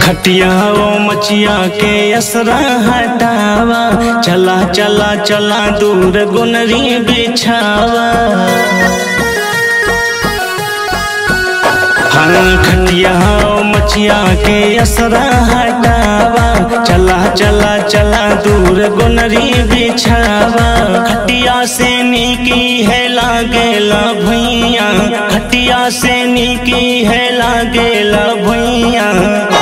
खटिया ओ मचिया के असरा हटावा, चला चला चला दूर गुनरी बिछावा। हाँ खटिया ओ मचिया के असरा हटावा, चला चला चला दूर गुनरी बिछावा। खटिया से नीकी है लागेला भुइया, खटिया से नीकी है लागेला भुइया।